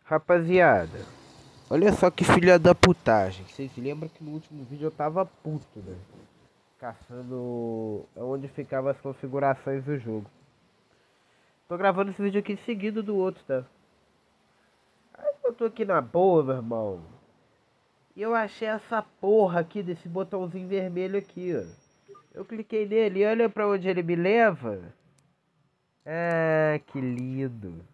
Rapaziada, olha só que filha da putagem. Vocês lembram que no último vídeo eu tava puto, né? Caçando onde ficavam as configurações do jogo. Tô gravando esse vídeo aqui seguido do outro, tá? Aí eu tô aqui na boa, meu irmão. E eu achei essa porra aqui desse botãozinho vermelho aqui, ó. Eu cliquei nele e olha pra onde ele me leva. Ah, que lindo.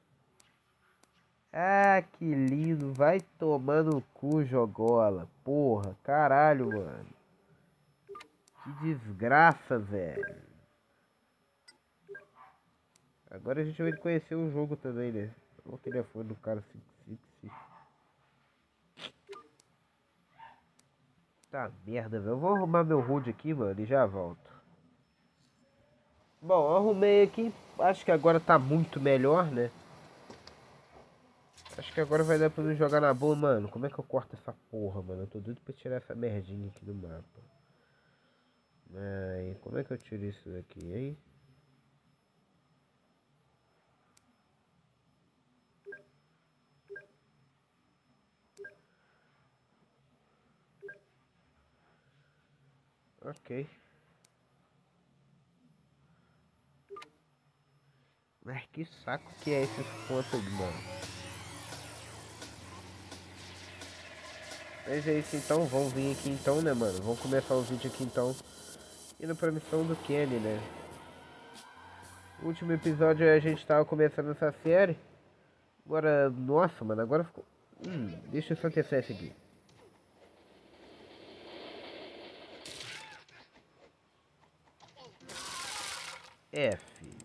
Ah, que lindo. Vai tomar no cu, jogola. Porra, caralho, mano. Que desgraça, velho. Agora a gente vai conhecer o jogo também, né? Olha o telefone do cara 555. Tá merda, velho. Eu vou arrumar meu HUD aqui, mano, e já volto. Bom, eu arrumei aqui. Acho que agora tá muito melhor, né? Acho que agora vai dar pra me jogar na boa, mano. Como é que eu corto essa porra, mano? Eu tô doido pra tirar essa merdinha aqui do mapa. Ai, como é que eu tiro isso daqui, hein? Ok. Mas que saco que é esses pontos aí, mano. Mas é isso então, vamos vir aqui então, né, mano? Vamos começar o vídeo aqui então. Indo pra missão do Kenny, né? O último episódio a gente tava começando essa série. Agora, nossa, mano, agora ficou... deixa eu só testar esse aqui. F.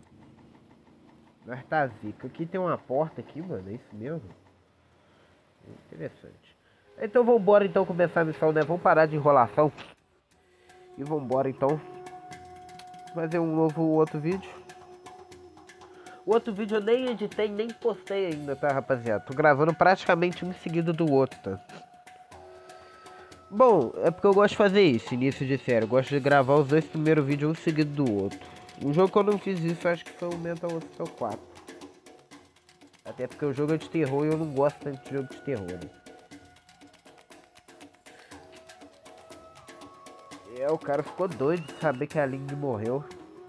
Nós tá zica. Aqui tem uma porta aqui, mano, é isso mesmo? Interessante. Então vambora então começar a missão, né? Vamos parar de enrolação. E vambora então. Fazer um novo outro vídeo. O outro vídeo eu nem editei, nem postei ainda, tá, rapaziada? Tô gravando praticamente um seguido do outro, tá? Bom, é porque eu gosto de fazer isso, início de série. Eu gosto de gravar os dois primeiros vídeos um seguido do outro. Um jogo que eu não fiz isso, acho que foi o Mental Hospital 4. Até porque o jogo é de terror e eu não gosto tanto de jogo de terror, né? É, o cara ficou doido de saber que a Ling morreu.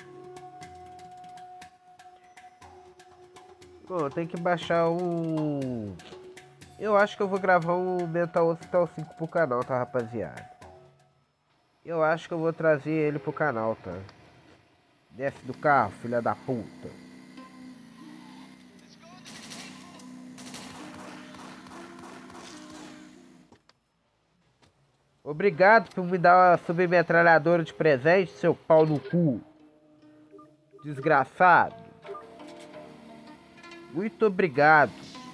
Bom, eu tenho que baixar o... Eu acho que eu vou gravar o Mental Hospital 5 pro canal, tá, rapaziada? Eu acho que eu vou trazer ele pro canal, tá? Desce do carro, filha da puta. Obrigado por me dar uma submetralhadora de presente, seu pau no cu. Desgraçado. Muito obrigado.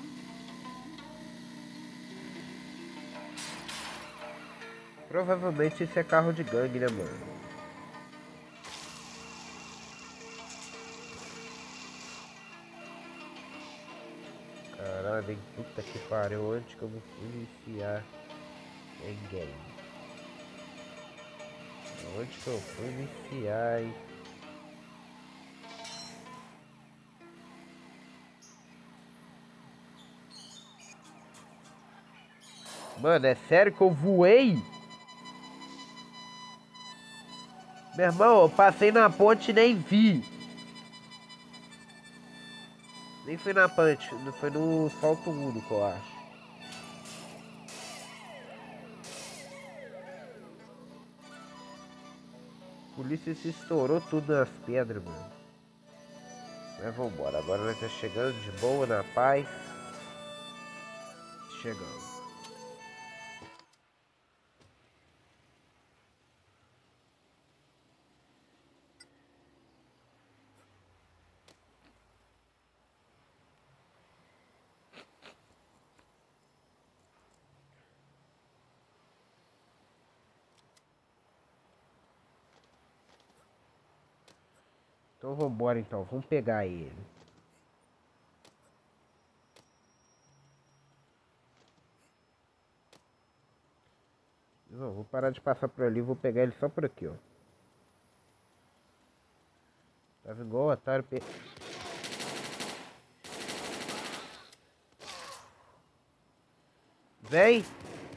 Provavelmente esse é carro de gangue, né, mano? Caralho, hein? Puta que pariu. Onde que eu vou me enfiar em game? Onde que eu fui me enfiar, hein? Mano, é sério que eu voei? Meu irmão, eu passei na ponte e nem vi. Nem foi na punch, foi no salto único, eu acho. A polícia se estourou tudo nas pedras, mano. Mas vambora, agora nós tá chegando de boa, na paz. Chegando. Então vambora então, vamos pegar ele. Não, vou parar de passar por ali, vou pegar ele só por aqui, ó. Tava igual o otário. Vem.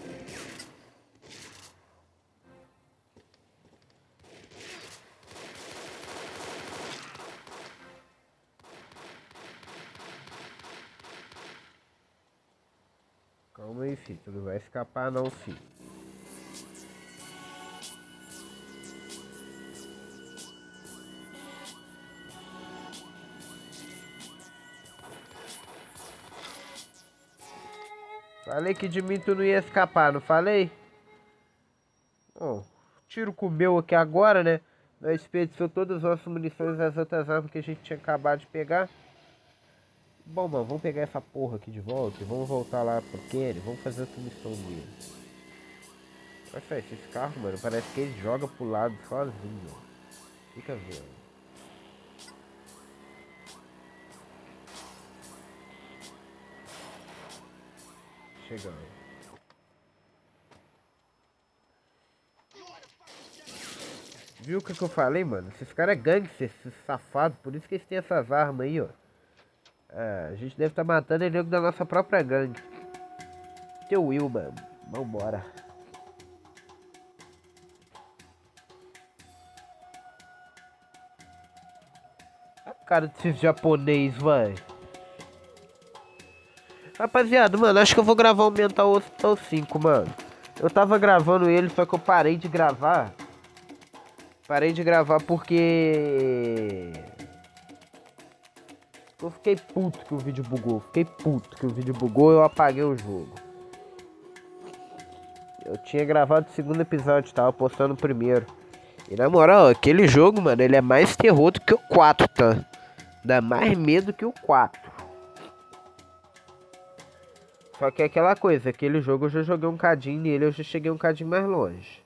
Calma aí, filho. Tu não vai escapar não, filho. Falei que de mim tu não ia escapar, não falei? Bom, tiro comeu aqui agora, né? Nós desperdiçou todas as nossas munições das outras armas que a gente tinha acabado de pegar. Bom, mano, vamos pegar essa porra aqui de volta e vamos voltar lá pro Kenny. Vamos fazer essa missão dele. Olha só, esses carros, mano, parece que ele joga pro lado sozinho, ó. Fica vendo. Chegando. Viu o que eu falei, mano? Esses caras é gangster, esses safados. Por isso que eles têm essas armas aí, ó. É, a gente deve estar matando ele da nossa própria gangue. Teu Will, mano. Vambora. A cara desses japonês, vai. Rapaziada, mano, acho que eu vou gravar o Mental Hospital 5, mano. Eu tava gravando ele, só que eu parei de gravar. Parei de gravar porque... eu fiquei puto que o vídeo bugou. Eu apaguei o jogo. Eu tinha gravado o segundo episódio, tava postando o primeiro. E na moral, aquele jogo, mano, ele é mais terror do que o 4, tá? Dá mais medo que o 4. Só que é aquela coisa, aquele jogo eu já joguei um cadinho nele, eu já cheguei um cadinho mais longe.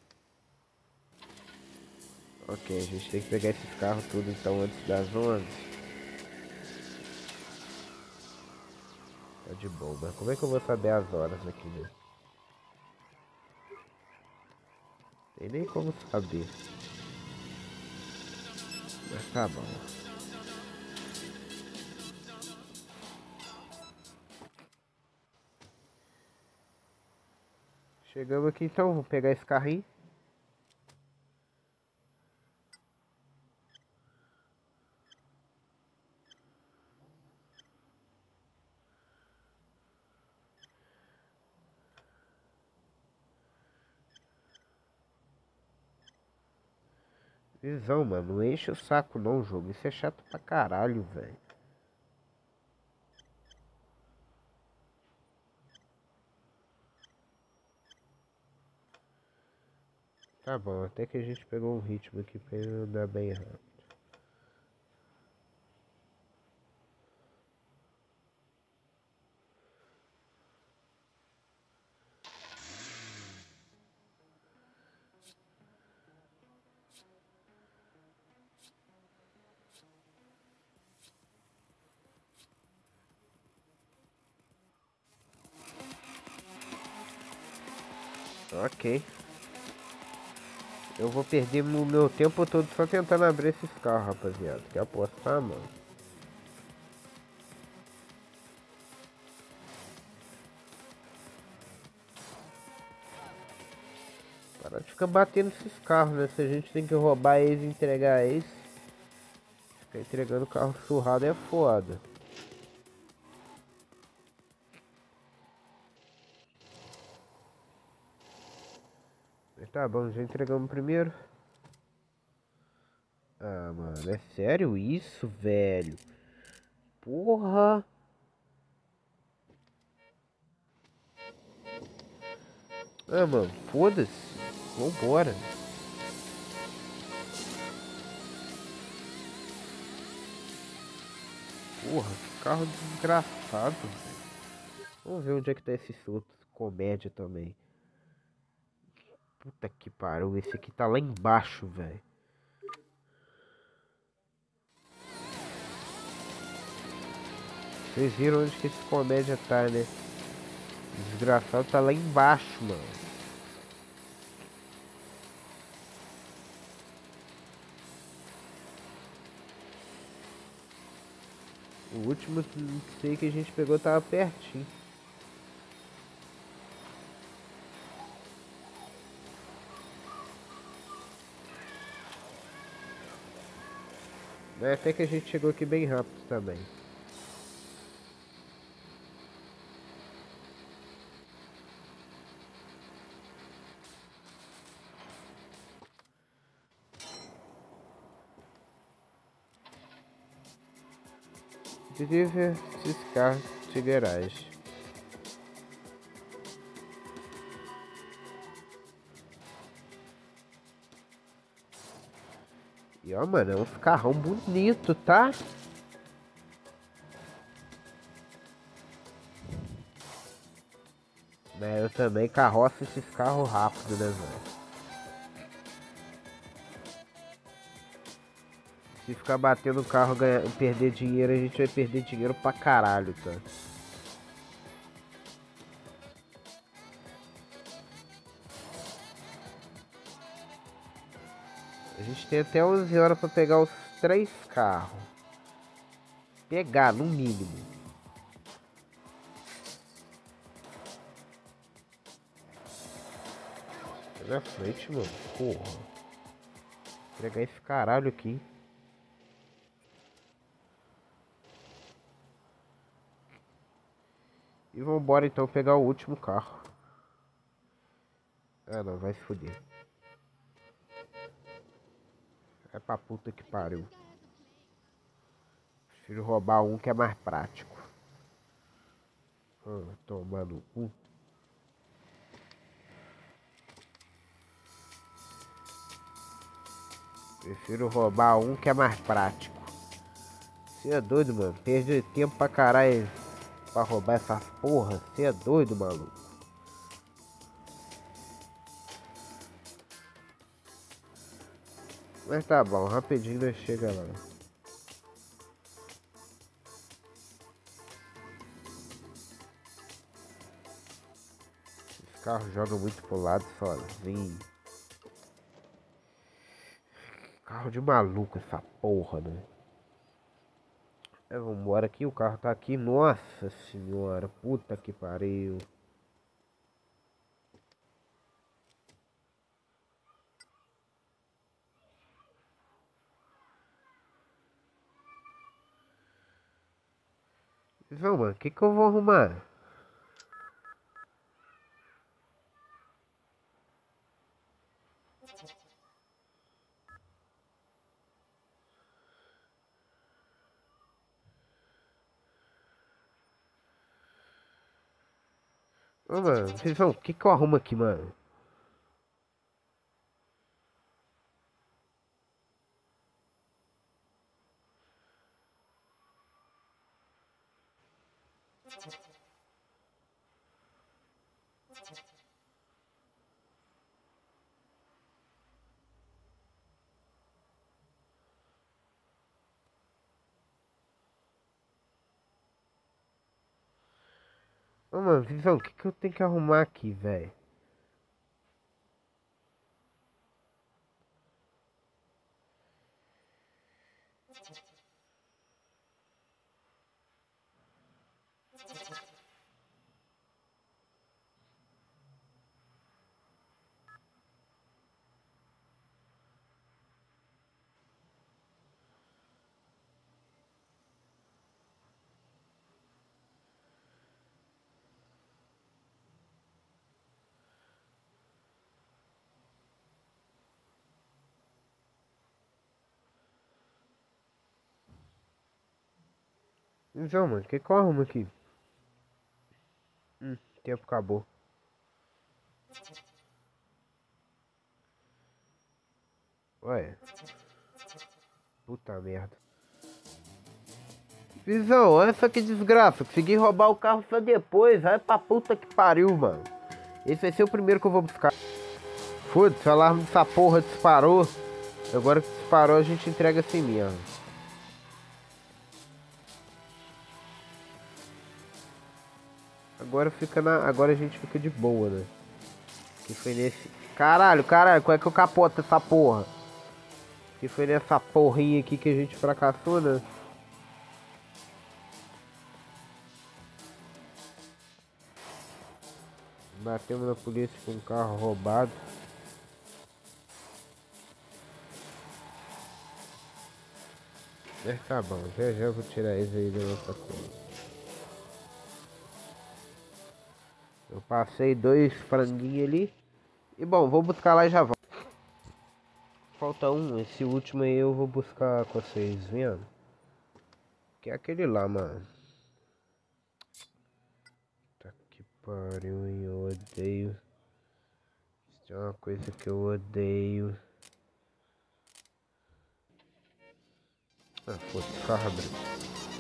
Ok, a gente tem que pegar esses carros tudo então antes das 11. Tá de boa, mas como é que eu vou saber as horas aqui, né? Tem nem como saber. Mas tá bom. Chegamos aqui então, vou pegar esse carrinho. Visão, mano, não enche o saco não, jogo. Isso é chato pra caralho, velho. Tá bom, até que a gente pegou um ritmo aqui pra ele andar bem rápido. Ok. Eu vou perder o meu tempo todo só tentando abrir esses carros, rapaziada. Quer apostar, mano? Para de ficar batendo esses carros, né? Se a gente tem que roubar eles e entregar eles, ficar entregando carro surrado é foda. Mas tá bom, já entregamos primeiro. Ah, mano, é sério isso, velho? Porra! Ah, mano, foda-se. Vambora. Porra, que carro desgraçado, velho. Vamos ver onde é que tá esse outro comédia também. Puta que pariu, esse aqui tá lá embaixo, velho. Vocês viram onde que esse comédia tá, né? O desgraçado tá lá embaixo, mano. O último sei que a gente pegou tava pertinho. Até que a gente chegou aqui bem rápido também. Diversificar de garagem. E ó, mano, é um carrão bonito, tá? Né, eu também carroço esses carros rápidos, né, velho? Se ficar batendo o carro e perder dinheiro, a gente vai perder dinheiro pra caralho, tá? A gente tem até 11 horas pra pegar os 3 carros. Pegar, no mínimo. Na frente, mano. Porra. Vou pegar esse caralho aqui. E vambora então pegar o último carro. Ah não, vai se fuder. É pra puta que pariu. Prefiro roubar um que é mais prático. Tomando cu. Prefiro roubar um que é mais prático. Você é doido, mano. Perdi tempo pra caralho pra roubar essas porra. Você é doido, maluco. Mas tá bom, rapidinho nós chega lá. Esse carro joga muito pro lado sozinho. Carro de maluco essa porra, né? Vambora aqui, o carro tá aqui. Nossa senhora, puta que pariu. Então, mano, o que eu vou arrumar? Ô, mano, Visão, o que eu arrumo aqui, mano? Ô, mano, Visão, o que eu tenho que arrumar aqui, velho? Visão, mano, o que eu arrumo aqui? Tempo acabou. Ué. Puta merda. Visão, olha só que desgraça. Consegui roubar o carro só depois. Vai pra puta que pariu, mano. Esse vai ser o primeiro que eu vou buscar. Foda-se, o alarme dessa porra disparou. Agora que disparou, a gente entrega assim mesmo. Agora a gente fica de boa, né? Que foi nesse... Caralho, qual é que eu capoto essa porra? Que foi nessa porrinha aqui que a gente fracassou, né? Batemos na polícia com um carro roubado. Mas tá bom, já já eu vou tirar eles aí da nossa conta. Eu passei 2 franguinhos ali. E bom, vou buscar lá e já volto. Falta um, esse último aí eu vou buscar com vocês, vendo? Que é aquele lá, mano. Tá que pariu, hein? Eu odeio. Isso é uma coisa que eu odeio. Ah, foda-se, carro abriu.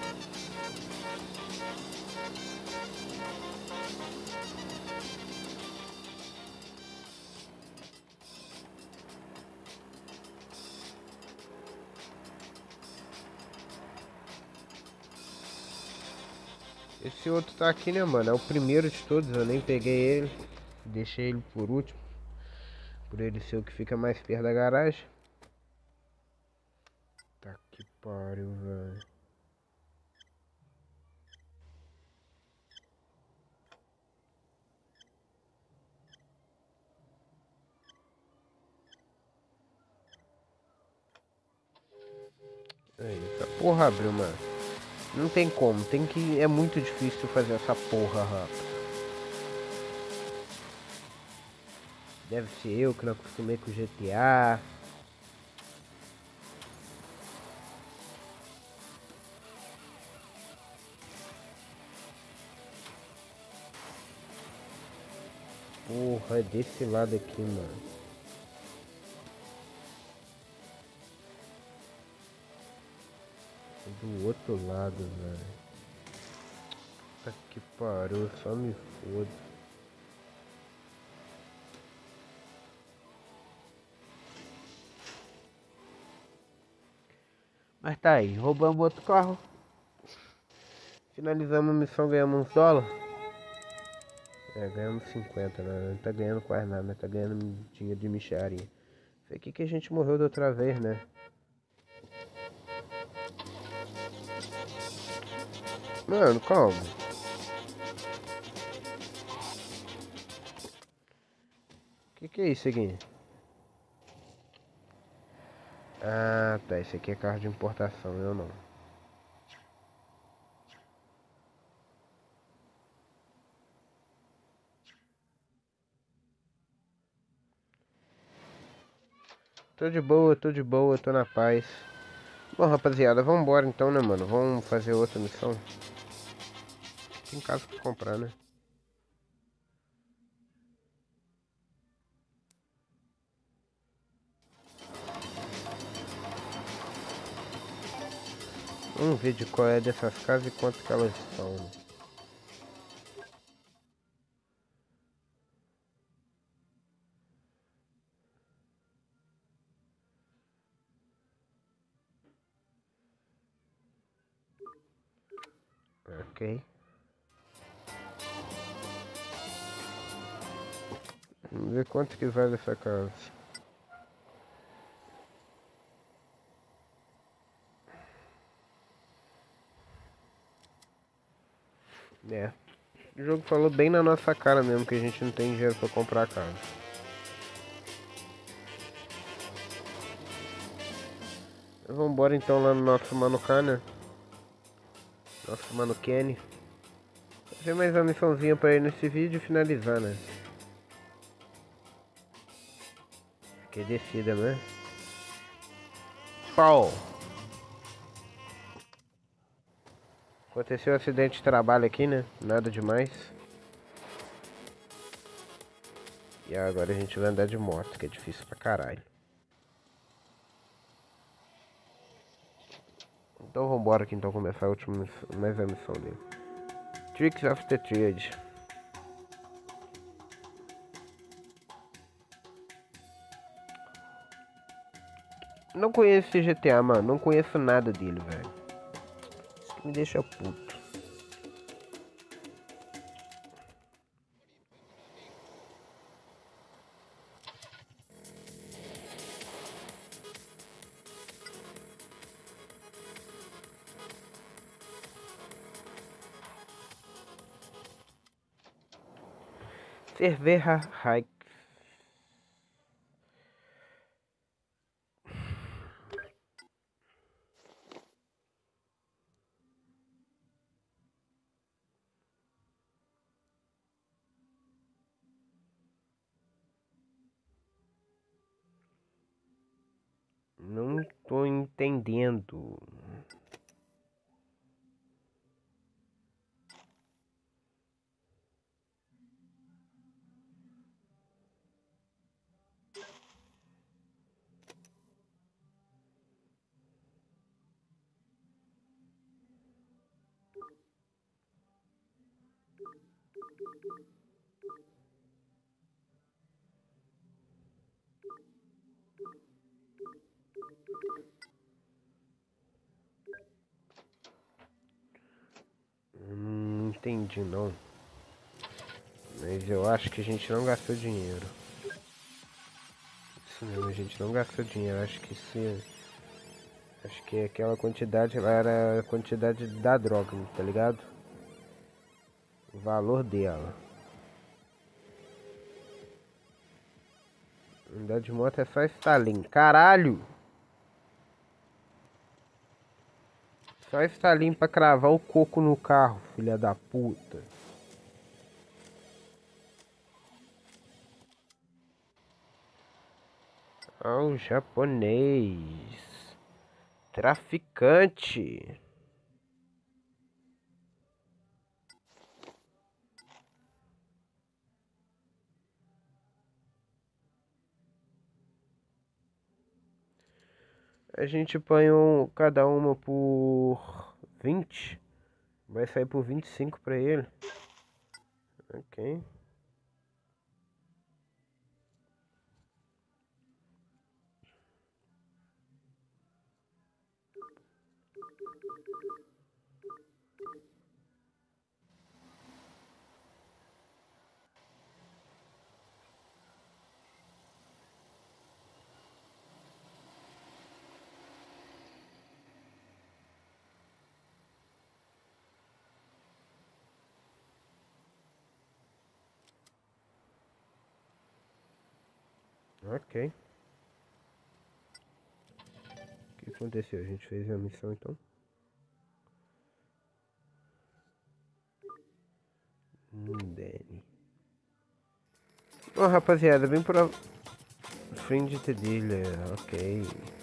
Esse outro tá aqui, né, mano? É o primeiro de todos, eu nem peguei ele. Deixei ele por último. Por ele ser o que fica mais perto da garagem. Tá que pariu, velho. Aí, essa porra abriu, mano. Não tem como, tem que. É muito difícil fazer essa porra rápido. Deve ser eu que não acostumei com GTA. Porra, é desse lado aqui, mano. É do outro lado, velho. Tá que pariu, só me foda. Mas tá aí, roubamos outro carro. Finalizamos a missão, ganhamos uns dólares. É, ganhamos 50, né? Não tá ganhando quase nada, mas tá ganhando dinheiro de micharia. Foi aqui que a gente morreu da outra vez, né? Mano, calma. Que é isso aqui? Ah, tá. Esse aqui é carro de importação, eu não. Tô de boa, tô na paz. Bom, rapaziada, vambora então, né, mano? Vamos fazer outra missão. Tem casa pra comprar, né? Vamos ver de qual é dessas casas e quanto que elas são. Né? Ok. Vamos ver quanto que vale essa casa. É. O jogo falou bem na nossa cara mesmo que a gente não tem dinheiro pra comprar a casa. Vambora então lá no nosso Mano K, né? Nosso Mano Kenny. Fazer mais uma missãozinha pra ele nesse vídeo e finalizar, né? Que descida, né? Pau! Aconteceu um acidente de trabalho aqui, né? Nada demais. E agora a gente vai andar de moto, que é difícil pra caralho. Então vambora aqui então começar a última missão, mais a missão dele. Tricks of the Triad. Não conheço esse GTA, mano. Não conheço nada dele, velho. Isso que me deixa puto. Cerveja Hike. tô entendendo. Não entendi não. Mas eu acho que a gente não gastou dinheiro. Isso mesmo, a gente não gastou dinheiro. Acho que aquela quantidade lá era a quantidade da droga, tá ligado? O valor dela. Andar de moto é só Stalin. Caralho! Só Stalin pra cravar o coco no carro, filha da puta. Ah, o japonês. Traficante. A gente põe cada uma por 20. Vai sair por 25 pra ele. Ok. Ok. O que aconteceu? A gente fez a missão então? Danny. Bom, rapaziada, vem pra frente dele. Ok.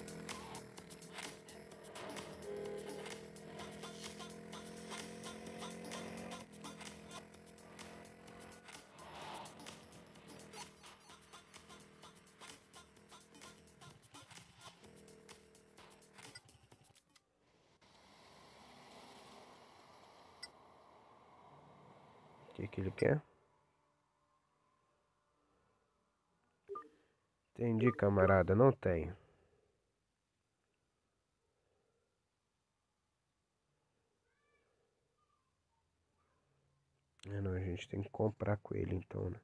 O que ele quer? Entendi, camarada. Não tenho. Não, a gente tem que comprar com ele então, né?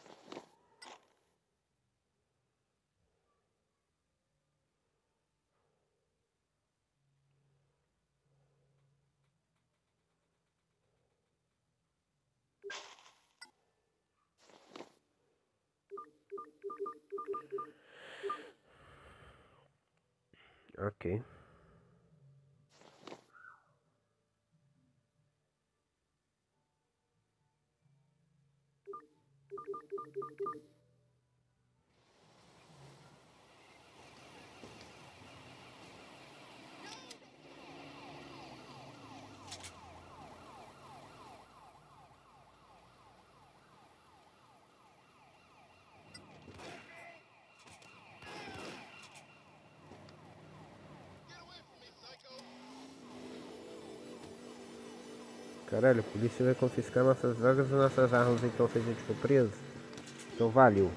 Ok. Caralho, a polícia vai confiscar nossas drogas e nossas armas então se a gente for preso. Então valeu.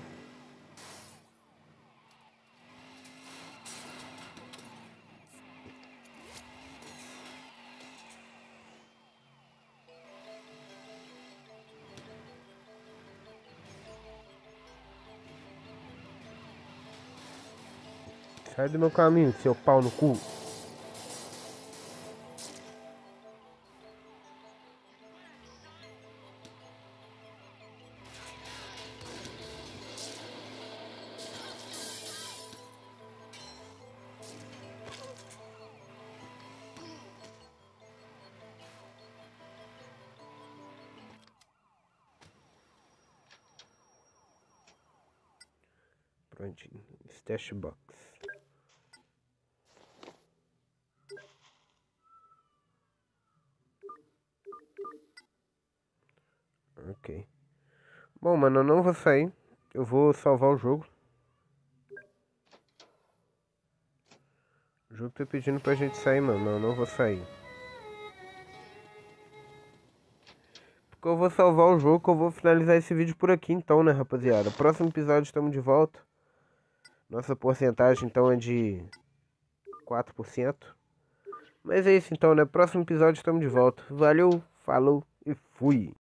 Sai do meu caminho, seu pau no cu. Prontinho. Stash box. Ok. Bom, mano, eu não vou sair. Eu vou salvar o jogo. O jogo tá pedindo pra gente sair, mano. Eu não vou sair. Porque eu vou salvar o jogo, que eu vou finalizar esse vídeo por aqui então, né, rapaziada. Próximo episódio estamos de volta. Nossa porcentagem então é de 4%. Mas é isso então, né? Próximo episódio estamos de volta. Valeu, falou e fui.